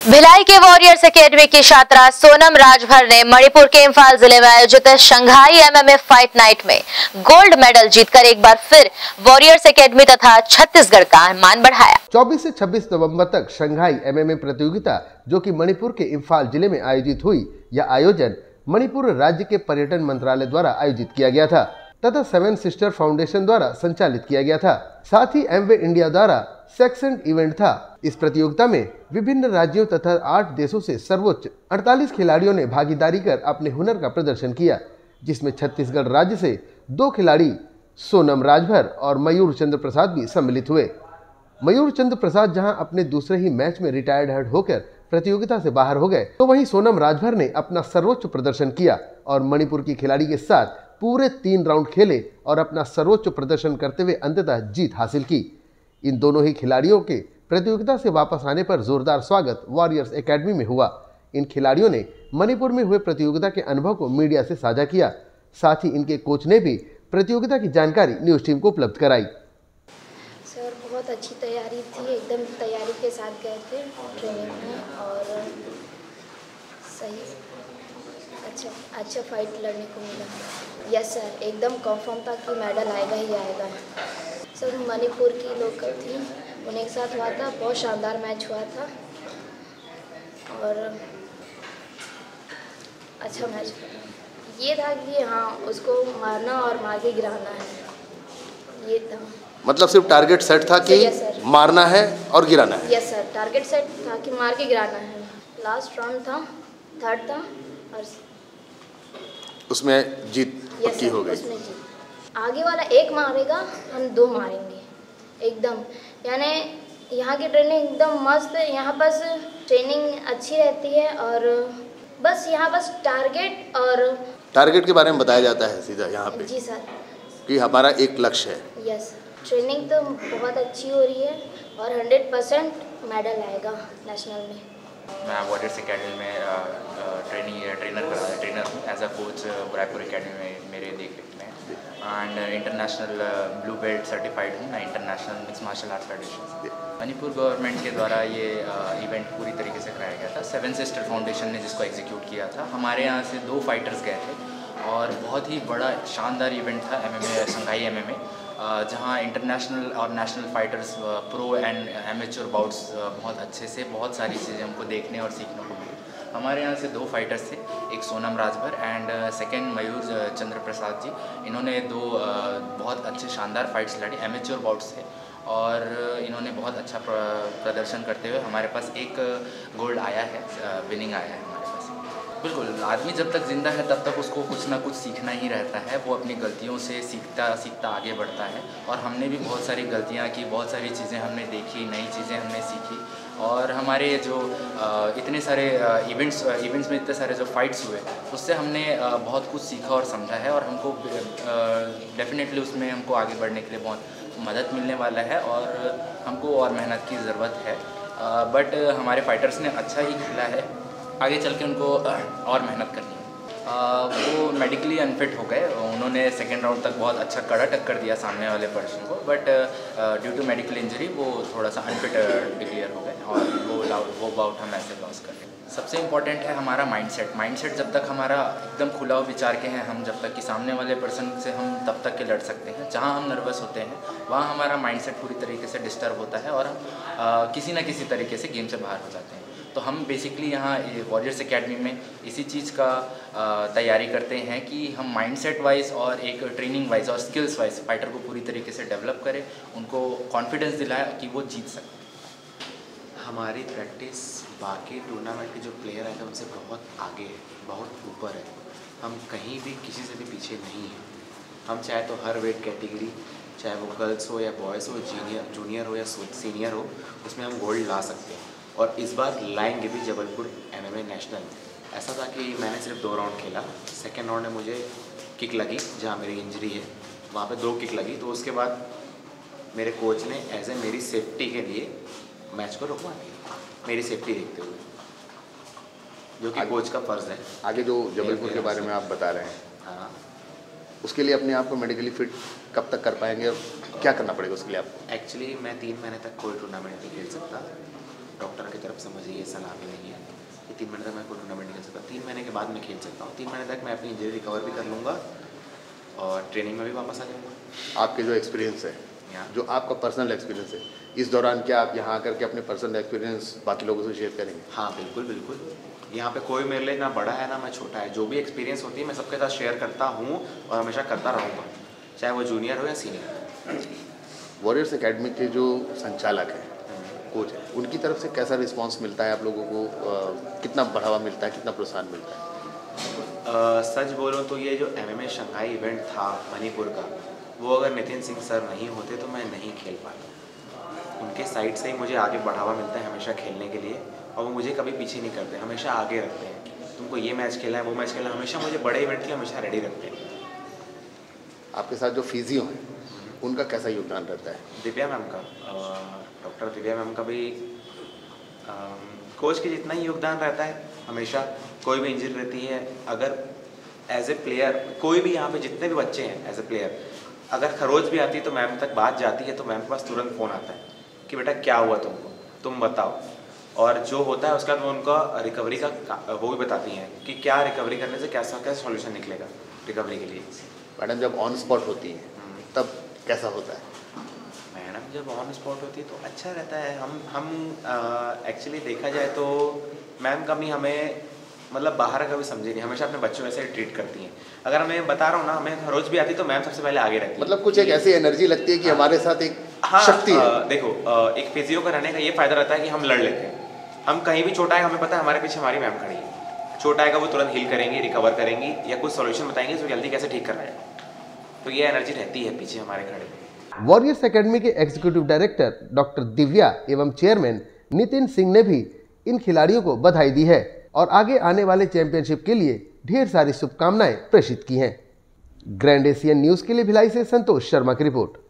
भिलाई के warriors academy की छात्रा सोनम राजभर ने मणिपुर के इंफाल जिले में आयोजित शंघाई एमएमए फाइट नाइट में गोल्ड मेडल जीतकर एक बार फिर वॉरियर्स एकेडमी तथा छत्तीसगढ़ का मान बढ़ाया। 24 से 26 नवंबर तक शंघाई एमएमए प्रतियोगिता जो कि मणिपुर के इंफाल जिले में आयोजित हुई, यह आयोजन मणिपुर राज्य के पर्यटन मंत्रालय द्वारा आयोजित किया गया था तथा सेवन सिस्टर फाउंडेशन द्वारा संचालित किया गया था। साथ ही एमवे इंडिया द्वारा सेक्शन इवेंट था। इस प्रतियोगिता में विभिन्न राज्यों तथा 8 देशों से सर्वोच्च 48 खिलाड़ियों ने भागीदारी कर अपने हुनर का प्रदर्शन किया, जिसमें छत्तीसगढ़ राज्य से 2 खिलाड़ी सोनम राजभर और मयूर चंद्र प्रसाद भी सम्मिलित हुए। मयूर चंद्र प्रसाद जहां अपने दूसरे ही मैच में रिटायर्ड होकर प्रतियोगिता से बाहर हो गए, तो वहीं सोनम राजभर ने अपना सर्वोच्च प्रदर्शन किया और मणिपुर की खिलाड़ी के साथ पूरे 3 राउंड खेले और अपना सर्वोच्च प्रदर्शन करते हुए अंततः जीत हासिल की। इन दोनों ही खिलाड़ियों के प्रतियोगिता से वापस आने पर जोरदार स्वागत वॉरियर्स एकेडमी में हुआ। इन खिलाड़ियों ने मणिपुर में हुए प्रतियोगिता के अनुभव को मीडिया से साझा किया। साथ ही इनके कोच ने भी प्रतियोगिता की जानकारी न्यूज टीम को उपलब्ध कराई। सर बहुत अच्छी तैयारी थी, एकदम तैयारी के साथ गए थे ट्रेनिंग में और सही अच्छा फाइट लड़ने को मिला। यस सर, एकदम कंफर्म था कि मेडल आएगा ही आएगा। सर मणिपुर की लोकल थी, उन्हीं के साथ हुआ था, बहुत शानदार मैच हुआ था और अच्छा मैच ये था कि हाँ उसको मारना और मार के गिराना है, ये था। मतलब सिर्फ टारगेट सेट था कि मारना है और गिराना है? यस सर, टारगेट सेट था कि मार के गिराना है। लास्ट राउंड था, थर्ड था और उसमें जीत पक्की हो गई। उसमें जीत, आगे वाला एक मारेगा, हम 2 मारेंगे एकदम। यानी यहाँ की ट्रेनिंग एकदम मस्त है, यहाँ बस ट्रेनिंग अच्छी रहती है और बस यहाँ बस टारगेट के बारे में बताया जाता है सीधा यहाँ पे? जी सर, कि हमारा एक लक्ष्य है। यस, ट्रेनिंग तो बहुत अच्छी हो रही है और 100% मेडल आएगा नेशनल में। मैं वॉरियर्स एकेडमी में ट्रेनर हूँ as a coach Raipur academy में मेरे देख रेख में, and international blue belt certified हूँ मैं international mix martial arts federation से। मणिपुर गवर्नमेंट के द्वारा ये इवेंट पूरी तरीके से कराया गया था। सेवन सिस्टर फाउंडेशन ने जिसको एग्जीक्यूट किया था। हमारे यहाँ से 2 फाइटर्स गए थे और बहुत ही बड़ा शानदार इवेंट था एमएमए शंघाई एमएमए, जहाँ इंटरनेशनल और national fighters pro and amateur bouts बहुत अच्छे से बहुत सारी चीज़ें हमको देखने और सीखने को मिली। हमारे यहाँ से 2 फाइटर्स थे, एक सोनम राजभर एंड सेकंड मयूर चंद्र प्रसाद जी। इन्होंने 2 बहुत अच्छे शानदार फाइट्स लड़ी, एमेच्योर बाउट्स थे और इन्होंने बहुत अच्छा प्रदर्शन करते हुए हमारे पास एक गोल्ड आया है, विनिंग आया है हमारे पास। बिल्कुल, आदमी जब तक ज़िंदा है तब तक उसको कुछ ना कुछ सीखना ही रहता है। वो अपनी गलतियों से सीखता आगे बढ़ता है और हमने भी बहुत सारी गलतियाँ की, बहुत सारी चीज़ें हमने देखी, नई चीज़ें हमने सीखी और हमारे जो इतने सारे इवेंट्स में इतने सारे जो फाइट्स हुए उससे हमने बहुत कुछ सीखा और समझा है और हमको डेफिनेटली उसमें हमको आगे बढ़ने के लिए बहुत मदद मिलने वाला है और हमको और मेहनत की ज़रूरत है। बट हमारे फाइटर्स ने अच्छा ही खेला है, आगे चल के उनको और मेहनत करनी है। वो मेडिकली अनफिट हो गए, उन्होंने सेकेंड राउंड तक बहुत अच्छा कड़ा टक्कर दिया सामने वाले पर्सन को, but due to medical injury वो थोड़ा सा अनफिट डिक्लेयर हो गए और वो बाउट हम ऐसे लॉस कर गए। सबसे इम्पॉर्टेंट है हमारा माइंडसेट जब तक हमारा एकदम खुला विचार के हैं, हम जब तक कि सामने वाले पर्सन से हम तब तक के लड़ सकते हैं। जहाँ हम नर्वस होते हैं वहाँ हमारा माइंडसेट पूरी तरीके से डिस्टर्ब होता है और हम किसी न किसी तरीके से गेम से बाहर हो जाते हैं। तो हम बेसिकली यहाँ वॉरियर्स एकेडमी में इसी चीज़ का तैयारी करते हैं कि हम माइंडसेट वाइज और एक ट्रेनिंग वाइज और स्किल्स वाइज फाइटर को पूरी तरीके से डेवलप करें, उनको कॉन्फिडेंस दिलाएं कि वो जीत सकते हैं। हमारी प्रैक्टिस बाकी टूर्नामेंट के जो प्लेयर हैं उनसे बहुत आगे है, बहुत ऊपर है। हम कहीं भी किसी से भी पीछे नहीं हैं। हम चाहे तो हर वेट कैटेगरी, चाहे वो गर्ल्स हो या बॉयज़ हो, जूनियर हो या सीनियर हो, उसमें हम गोल्ड ला सकते हैं और इस बार लाएंगे भी जबलपुर एमएमए नेशनल। ऐसा था कि मैंने सिर्फ 2 राउंड खेला। सेकेंड राउंड में मुझे किक लगी जहाँ मेरी इंजरी है, वहाँ पे 2 किक लगी, तो उसके बाद मेरे कोच ने एज ए मेरी सेफ्टी के लिए मैच को रुकवा दिया, मेरी सेफ्टी देखते हुए, जो कि कोच का फ़र्ज़ है। आगे जो जबलपुर के बारे में आप बता रहे हैं, हाँ, उसके लिए अपने आप को मेडिकली फिट कब तक कर पाएंगे और क्या करना पड़ेगा उसके लिए आपको? एक्चुअली मैं 3 महीने तक कोई टूर्नामेंट नहीं खेल सकता डॉक्टर की तरफ से मुझे ये सलाह मिली है कि 3 महीने तक मैं कोई टूर्नामेंट नहीं खेल सकता। 3 महीने के बाद मैं खेल सकता हूँ। 3 महीने तक मैं अपनी इंजरी रिकवर भी कर लूँगा और ट्रेनिंग में भी वापस आ जाऊँगा। आपके जो एक्सपीरियंस है, जो आपका पर्सनल एक्सपीरियंस है, इस दौरान क्या आप यहाँ आकर के अपने पर्सनल एक्सपीरियंस बाकी लोगों से शेयर करेंगे? हाँ बिल्कुल बिल्कुल। यहाँ पे कोई मेरे लिए ना बड़ा है ना मैं छोटा है। जो भी एक्सपीरियंस होती है मैं सबके साथ शेयर करता हूँ और हमेशा करता रहूँगा, चाहे वो जूनियर हो या सीनियर। वॉरियर्स एकेडमी के जो संचालक हैं, कोच हैं, उनकी तरफ से कैसा रिस्पांस मिलता है आप लोगों को? कितना बढ़ावा मिलता है, कितना प्रोत्साहन मिलता है? सच बोलो तो ये जो MMA शंघाई इवेंट था मणिपुर का, वो अगर नितिन सिंह सर नहीं होते तो मैं नहीं खेल पाता। उनके साइड से ही मुझे आगे बढ़ावा मिलता है हमेशा खेलने के लिए, और वो मुझे कभी पीछे नहीं करते, हमेशा आगे रखते हैं। तुमको ये मैच खेलना है, वो मैच खेलना है, हमेशा मुझे बड़े इवेंट के लिए हमेशा रेडी रखते हैं। आपके साथ जो फिजियो हैं, उनका कैसा योगदान रहता है? दिव्या मैम का, डॉक्टर दिव्या मैम का भी कोच के जितना ही योगदान रहता है। हमेशा कोई भी इंजरी रहती है, अगर एज ए प्लेयर कोई भी यहाँ पे जितने भी बच्चे हैं एज ए प्लेयर, अगर खरोच भी आती है तो मैम तक बात जाती है, तो मैम के पास तुरंत फ़ोन आता है कि बेटा क्या हुआ तुमको, तुम बताओ। और जो होता है उसके बाद वो उनका रिकवरी का वो भी बताती हैं कि क्या रिकवरी करने से कैसा सॉल्यूशन निकलेगा रिकवरी के लिए। मैडम जब ऑन स्पॉट होती है तब कैसा होता है? मैडम जब ऑन स्पॉट होती है तो अच्छा रहता है। हम एक्चुअली देखा जाए तो मैम कभी हमें मतलब बाहर का भी समझे नहीं, हमेशा अपने बच्चों वैसे ट्रीट करती हैं। अगर हमें बता रहा हूँ ना, हमें रोज भी आती तो मैम सबसे पहले आगे रहती है। मतलब कुछ एक ऐसी एनर्जी लगती है कि हमारे साथ एक शक्ति है। देखो एक फिजियो का रहने का ये फायदा रहता है कि हम लड़ लेते हैं। हम कहीं भी चोट आएगा हमें पता है हमारे पीछे हमारी मैम खड़ी है, चोट आएगा वो तुरंत हील करेंगी, रिकवर करेंगी या कुछ सॉल्यूशन बताएंगे जो जल्दी कैसे ठीक करना है। तो ये एनर्जी रहती है पीछे हमारे खड़े। वॉरियर्स एकेडमी के एग्जीक्यूटिव डायरेक्टर डॉक्टर दिव्या एवं चेयरमैन नितिन सिंह ने भी इन खिलाड़ियों को बधाई दी है और आगे आने वाले चैंपियनशिप के लिए ढेर सारी शुभकामनाएं प्रेषित की हैं। ग्रैंड एशियन न्यूज के लिए भिलाई से संतोष शर्मा की रिपोर्ट।